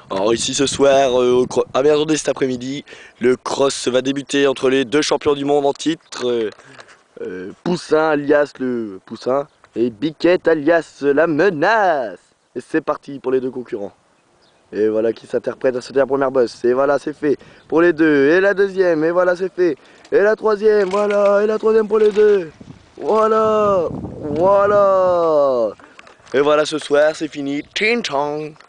Alors ici ce soir, à Mercredi cet après-midi, le cross va débuter entre les deux champions du monde en titre, Poussin alias le Poussin et Biquette alias la Menace. Et c'est parti pour les deux concurrents. Et voilà qui s'interprète à sauter la première bosse. Et voilà, c'est fait pour les deux. Et la deuxième, et voilà, c'est fait. Et la troisième, voilà. Et la troisième pour les deux. Voilà. Voilà. Et voilà, ce soir, c'est fini. Ting tong.